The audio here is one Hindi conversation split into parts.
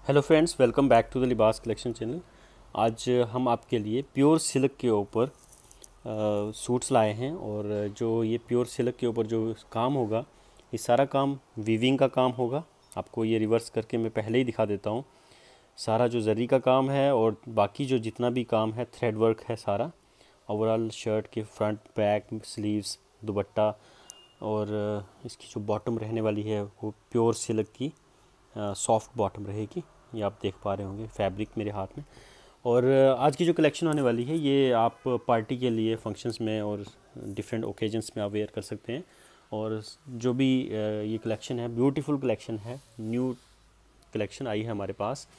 Hello friends, welcome back to the Libaas collection channel. आज हम आपके लिए प्योर सिल्क के ऊपर सूट्स लाए हैं। और जो ये प्योर सिल्क के ऊपर जो काम होगा, ये सारा काम वीविंग का काम होगा। आपको ये रिवर्स करके मैं पहले ही दिखा देता हूँ। सारा जो जरी का काम है और बाकी जो जितना भी काम है, थ्रेड वर्क है सारा। ओवरऑल शर्ट के फ्रंट, बैक, स्लीव्स, दुपट्टा और इसकी जो बॉटम रहने वाली है वो प्योर सिल्क की सॉफ्ट बॉटम रहेगी। ये आप देख पा रहे होंगे फैब्रिक मेरे हाथ में। और आज की जो कलेक्शन होने वाली है ये आप पार्टी के लिए, फंक्शंस में और डिफरेंट ओकेजन्स में आप वेयर कर सकते हैं। और जो भी ये कलेक्शन है, ब्यूटीफुल कलेक्शन है, न्यू कलेक्शन आई है हमारे पास।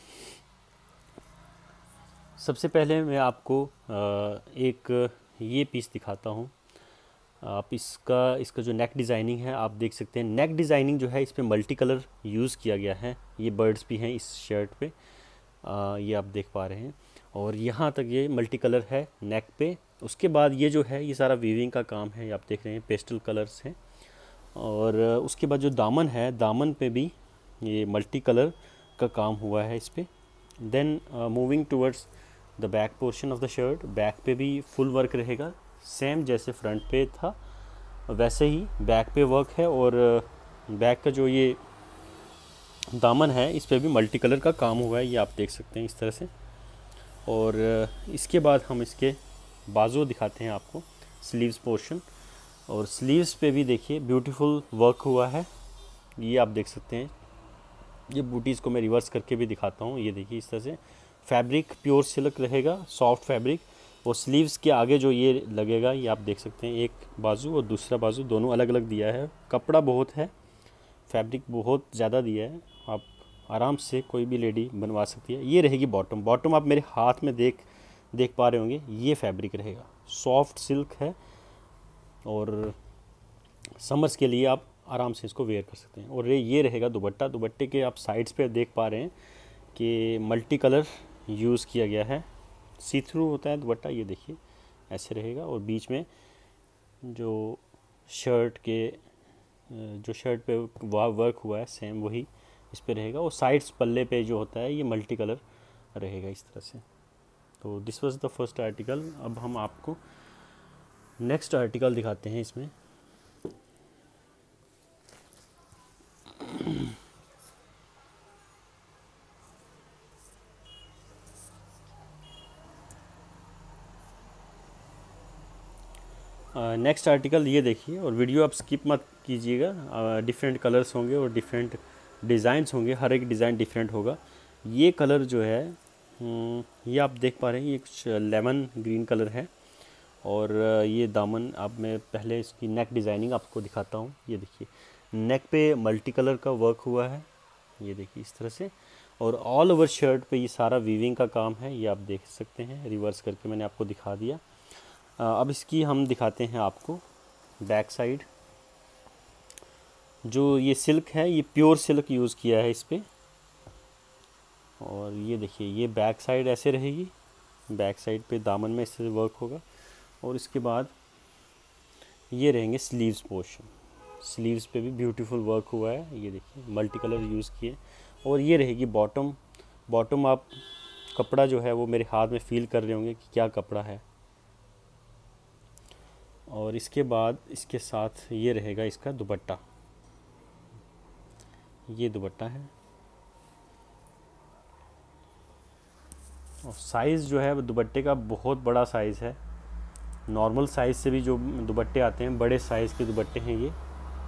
सबसे पहले मैं आपको एक ये पीस दिखाता हूँ। आप इसका जो नेक डिज़ाइनिंग है आप देख सकते हैं। नेक डिज़ाइनिंग जो है इस पे मल्टी कलर यूज़ किया गया है। ये बर्ड्स भी हैं इस शर्ट पे, ये आप देख पा रहे हैं। और यहाँ तक ये मल्टी कलर है नेक पे। उसके बाद ये जो है ये सारा वीविंग का काम है, ये आप देख रहे हैं, पेस्टल कलर्स हैं। और उसके बाद जो दामन है, दामन पे भी ये मल्टी कलर का काम हुआ है इस पर। Then moving towards the back portion of the shirt, back पे भी फुल वर्क रहेगा, सेम जैसे फ्रंट पे था वैसे ही बैक पे वर्क है। और बैक का जो ये दामन है इस पे भी मल्टी कलर का काम हुआ है, ये आप देख सकते हैं इस तरह से। और इसके बाद हम इसके बाजू दिखाते हैं आपको, स्लीव्स पोर्शन। और स्लीव्स पे भी देखिए ब्यूटीफुल वर्क हुआ है, ये आप देख सकते हैं। ये बूटीज़ को मैं रिवर्स करके भी दिखाता हूँ। ये देखिए इस तरह से फैब्रिक प्योर सिल्क रहेगा, सॉफ्ट फैब्रिक। और स्लीव्स के आगे जो ये लगेगा ये आप देख सकते हैं, एक बाजू और दूसरा बाजू दोनों अलग अलग दिया है। कपड़ा बहुत है, फैब्रिक बहुत ज़्यादा दिया है, आप आराम से कोई भी लेडी बनवा सकती है। ये रहेगी बॉटम। बॉटम आप मेरे हाथ में देख पा रहे होंगे, ये फैब्रिक रहेगा, सॉफ्ट सिल्क है। और समर्स के लिए आप आराम से इसको वेयर कर सकते हैं। और ये रहेगा दुपट्टा। दुपट्टे के आप साइड्स पे देख पा रहे हैं कि मल्टी कलर यूज़ किया गया है, सी थ्रू होता है दुपट्टा, ये देखिए ऐसे रहेगा। और बीच में जो शर्ट पे वर्क हुआ है सेम वही इस पे रहेगा। और साइड्स पल्ले पे जो होता है ये मल्टी कलर रहेगा इस तरह से। तो this was the first article. अब हम आपको नेक्स्ट आर्टिकल दिखाते हैं। इसमें नेक्स्ट आर्टिकल ये देखिए, और वीडियो आप स्किप मत कीजिएगा। डिफरेंट कलर्स होंगे और डिफरेंट डिज़ाइंस होंगे, हर एक डिज़ाइन डिफरेंट होगा। ये कलर जो है ये आप देख पा रहे हैं, ये कुछ लेमन ग्रीन कलर है। और ये दामन, अब मैं पहले इसकी नेक डिज़ाइनिंग आपको दिखाता हूँ। ये देखिए नेक पे मल्टी कलर का वर्क हुआ है, ये देखिए इस तरह से। और ऑल ओवर शर्ट पे ये सारा वीविंग का काम है, ये आप देख सकते हैं। रिवर्स करके मैंने आपको दिखा दिया। अब इसकी हम दिखाते हैं आपको बैक साइड। जो ये सिल्क है ये प्योर सिल्क यूज़ किया है इस पर। और ये देखिए ये बैक साइड ऐसे रहेगी, बैक साइड पे दामन में इससे वर्क होगा। और इसके बाद ये रहेंगे स्लीव्स पोर्शन। स्लीव्स पे भी ब्यूटीफुल वर्क हुआ है, ये देखिए मल्टी कलर यूज़ किए। और ये रहेगी बॉटम। बॉटम आप कपड़ा जो है वो मेरे हाथ में फील कर रहे होंगे कि क्या कपड़ा है। और इसके बाद इसके साथ ये रहेगा इसका दुपट्टा, ये दुपट्टा है। और साइज़ जो है दुपट्टे का बहुत बड़ा साइज़ है, नॉर्मल साइज़ से भी जो दुपट्टे आते हैं बड़े साइज़ के दुपट्टे हैं ये।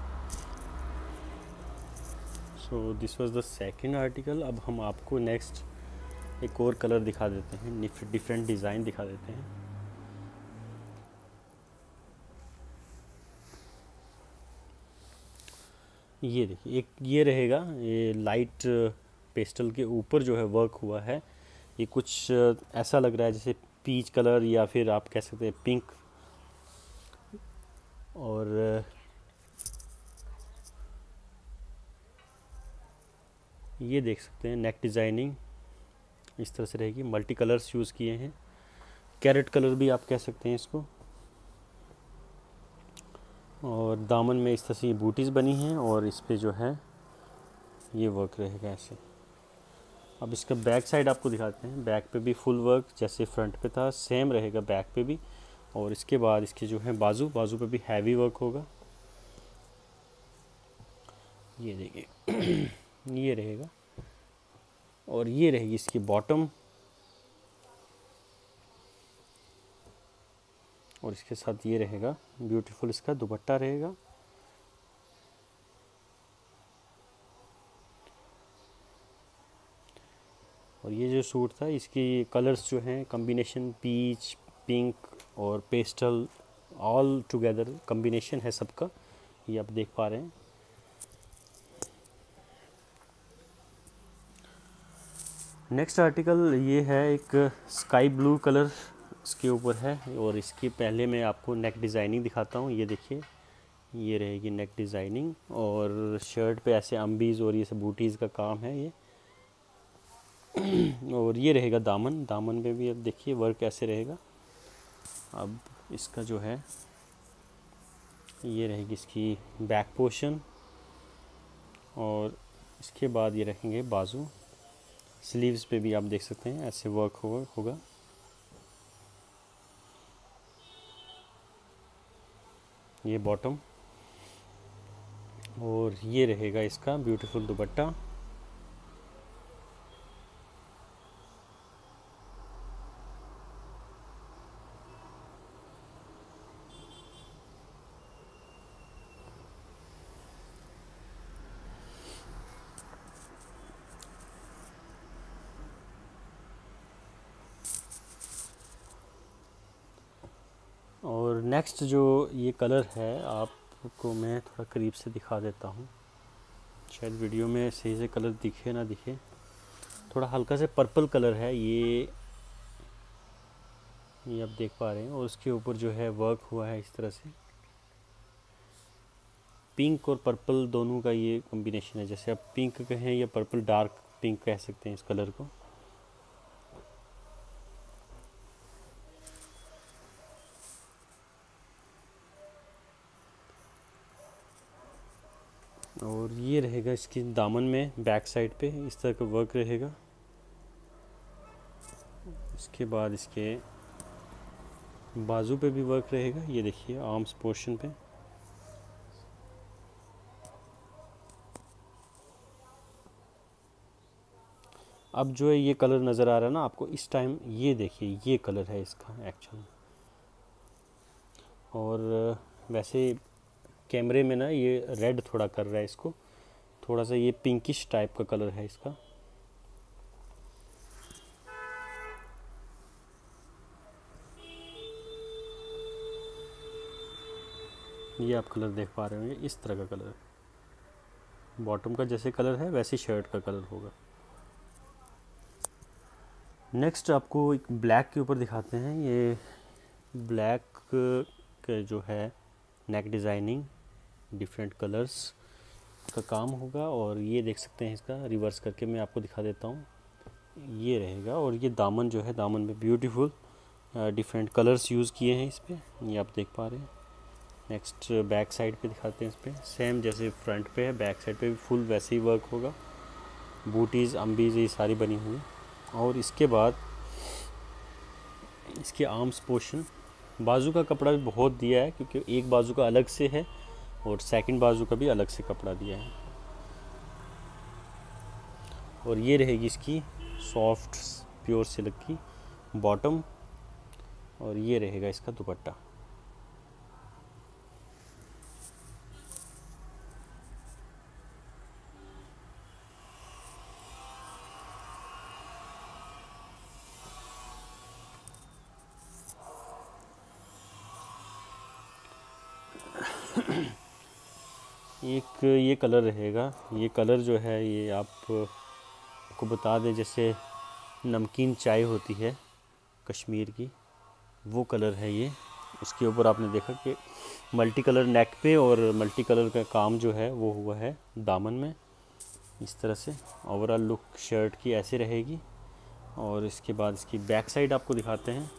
So this was the second article. अब हम आपको नेक्स्ट एक और कलर दिखा देते हैं, डिफरेंट डिज़ाइन दिखा देते हैं। ये देखिए एक ये रहेगा, ये लाइट पेस्टल के ऊपर जो है वर्क हुआ है। ये कुछ ऐसा लग रहा है जैसे पीच कलर या फिर आप कह सकते हैं पिंक। और ये देख सकते हैं नेक डिज़ाइनिंग इस तरह से रहेगी, मल्टी कलर्स यूज़ किए हैं, कैरेट कलर भी आप कह सकते हैं इसको। और दामन में इस तरह से बूटीज़ बनी हैं और इस पे जो है ये वर्क रहेगा ऐसे। अब इसका बैक साइड आपको दिखाते हैं। बैक पे भी फुल वर्क जैसे फ्रंट पे था सेम रहेगा बैक पे भी। और इसके बाद इसके जो है बाजू पे भी हैवी वर्क होगा। ये देखिए ये रहेगा। और ये रहेगी इसकी बॉटम, और इसके साथ ये रहेगा ब्यूटीफुल इसका दुपट्टा रहेगा। और ये जो सूट था इसकी कलर्स जो हैं कॉम्बिनेशन पीच, पिंक और पेस्टल, ऑल टुगेदर कॉम्बिनेशन है सबका, ये आप देख पा रहे हैं। नेक्स्ट आर्टिकल ये है एक स्काई ब्लू कलर इसके ऊपर है। और इसके पहले मैं आपको नेक डिज़ाइनिंग दिखाता हूँ। ये देखिए ये रहेगी नेक डिज़ाइनिंग, और शर्ट पे ऐसे अम्बीज़ और ये सब बूटीज़ का काम है ये। और ये रहेगा दामन, दामन पे भी अब देखिए वर्क कैसे रहेगा। अब इसका जो है ये रहेगी इसकी बैक पोर्शन, और इसके बाद ये रखेंगे बाजू। स्लीव्स पे भी आप देख सकते हैं ऐसे वर्क होगा। ये बॉटम, और ये रहेगा इसका ब्यूटीफुल दुपट्टा। और नेक्स्ट जो ये कलर है आपको मैं थोड़ा करीब से दिखा देता हूँ, शायद वीडियो में सही से कलर दिखे ना दिखे। थोड़ा हल्का से पर्पल कलर है ये आप देख पा रहे हैं। और उसके ऊपर जो है वर्क हुआ है इस तरह से, पिंक और पर्पल दोनों का ये कॉम्बिनेशन है। जैसे आप पिंक कहें या पर्पल डार्क पिंक कह सकते हैं इस कलर को। और ये रहेगा इसकी दामन में बैक साइड पे इस तरह का वर्क रहेगा। इसके बाद इसके बाजू पे भी वर्क रहेगा, ये देखिए आर्म्स पोर्शन पे। अब जो है ये कलर नज़र आ रहा है ना आपको इस टाइम, ये देखिए ये कलर है इसका एक्चुअल। और वैसे कैमरे में ना ये रेड थोड़ा कर रहा है इसको, थोड़ा सा ये पिंकिश टाइप का कलर है इसका। ये आप कलर देख पा रहे होंगे, इस तरह का कलर है। बॉटम का जैसे कलर है वैसे शर्ट का कलर होगा। नेक्स्ट आपको एक ब्लैक के ऊपर दिखाते हैं। ये ब्लैक का जो है नेक डिज़ाइनिंग डिफरेंट कलर्स का काम होगा। और ये देख सकते हैं इसका रिवर्स करके मैं आपको दिखा देता हूँ, ये रहेगा। और ये दामन जो है, दामन में ब्यूटीफुल डिफरेंट कलर्स यूज़ किए हैं इस पर, ये आप देख पा रहे हैं। नेक्स्ट बैक साइड पे दिखाते हैं इस पर, सेम जैसे फ्रंट पे है बैक साइड पे भी फुल वैसे ही वर्क होगा। बूटीज़ अम्बीज़ ये सारी बनी हुई। और इसके बाद इसके आर्म्स पोर्शन, बाजू का कपड़ा भी बहुत दिया है क्योंकि एक बाजू का अलग से है और सेकंड बाजू का भी अलग से कपड़ा दिया है। और ये रहेगी इसकी सॉफ्ट प्योर सिल्क की बॉटम, और ये रहेगा इसका दुपट्टा। एक ये कलर रहेगा। ये कलर जो है ये आपको बता दें, जैसे नमकीन चाय होती है कश्मीर की, वो कलर है ये। उसके ऊपर आपने देखा कि मल्टी कलर नेक पे और मल्टी कलर का काम जो है वो हुआ है दामन में इस तरह से। ओवरऑल लुक शर्ट की ऐसे रहेगी। और इसके बाद इसकी बैक साइड आपको दिखाते हैं।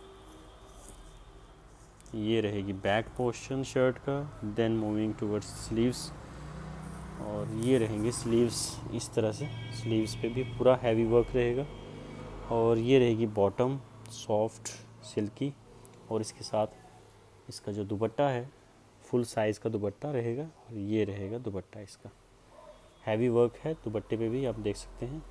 ये रहेगी बैक पोर्शन शर्ट का, देन मूविंग टुवर्ड्स स्लीव्स। और ये रहेंगे स्लीव्स इस तरह से, स्लीव्स पे भी पूरा हैवी वर्क रहेगा। और ये रहेगी बॉटम सॉफ्ट सिल्की, और इसके साथ इसका जो दुपट्टा है फुल साइज़ का दुपट्टा रहेगा। और ये रहेगा दुपट्टा, इसका हैवी वर्क है दुपट्टे पे भी, आप देख सकते हैं।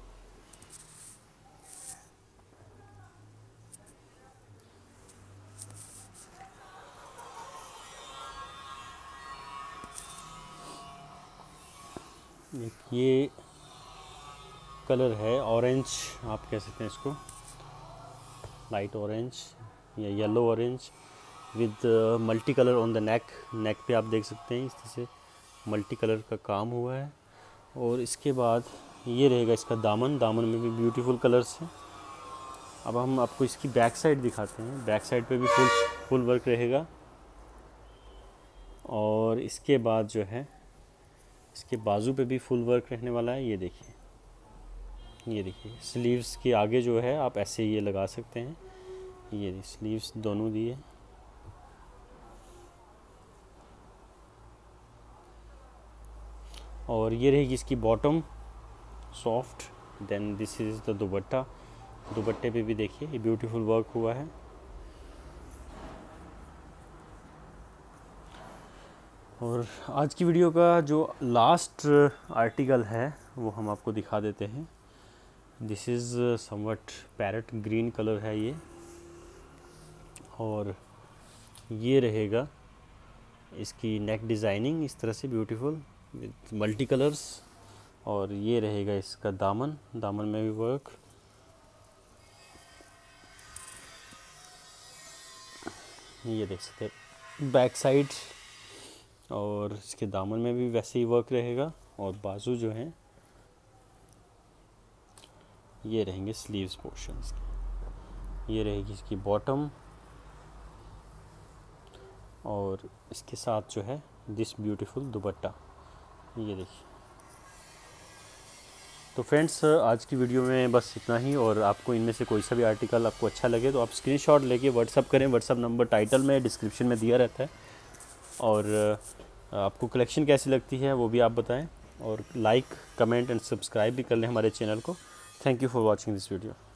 एक ये कलर है ऑरेंज, आप कह सकते हैं इसको लाइट ऑरेंज या yellow orange with multi colour on the neck. Neck पे आप देख सकते हैं इस तरह से मल्टी कलर का काम हुआ है। और इसके बाद ये रहेगा इसका दामन, दामन में भी ब्यूटीफुल कलर्स हैं। अब हम आपको इसकी बैक साइड दिखाते हैं। बैक साइड पे भी फुल वर्क रहेगा। और इसके बाद जो है इसके बाजू पे भी फुल वर्क रहने वाला है। ये देखिए, ये देखिए स्लीव्स के आगे जो है आप ऐसे ये लगा सकते हैं। ये स्लीव्स दोनों दिए। और ये रहेगी इसकी bottom soft. Then this is the dupatta. दुपट्टे पे भी देखिए ये ब्यूटीफुल वर्क हुआ है। और आज की वीडियो का जो लास्ट आर्टिकल है वो हम आपको दिखा देते हैं। This is somewhat parrot green colour है ये। और ये रहेगा इसकी नेक डिज़ाइनिंग इस तरह से ब्यूटीफुल विद मल्टी कलर्स। और ये रहेगा इसका दामन, दामन में भी वर्क। ये देख सकते हैं बैक साइड, और इसके दामन में भी वैसे ही वर्क रहेगा। और बाजू जो हैं ये रहेंगे स्लीव्स पोर्शंस के। ये रहेगी इसकी बॉटम, और इसके साथ जो है दिस ब्यूटीफुल दुपट्टा। ये देखिए। तो फ्रेंड्स आज की वीडियो में बस इतना ही। और आपको इनमें से कोई सा भी आर्टिकल आपको अच्छा लगे तो आप स्क्रीनशॉट लेके व्हाट्सअप करें। व्हाट्सअप नंबर टाइटल में डिस्क्रिप्शन में दिया रहता है। और आपको कलेक्शन कैसी लगती है वो भी आप बताएं। और लाइक कमेंट एंड सब्सक्राइब भी कर लें हमारे चैनल को। Thank you for watching this video.